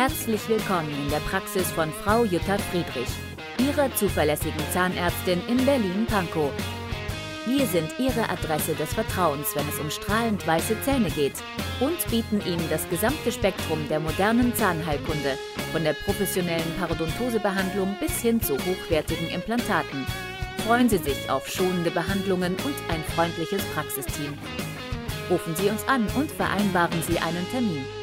Herzlich willkommen in der Praxis von Frau Jutta Friedrich, Ihrer zuverlässigen Zahnärztin in Berlin-Pankow. Wir sind Ihre Adresse des Vertrauens, wenn es um strahlend weiße Zähne geht, und bieten Ihnen das gesamte Spektrum der modernen Zahnheilkunde, von der professionellen Parodontosebehandlung bis hin zu hochwertigen Implantaten. Freuen Sie sich auf schonende Behandlungen und ein freundliches Praxisteam. Rufen Sie uns an und vereinbaren Sie einen Termin.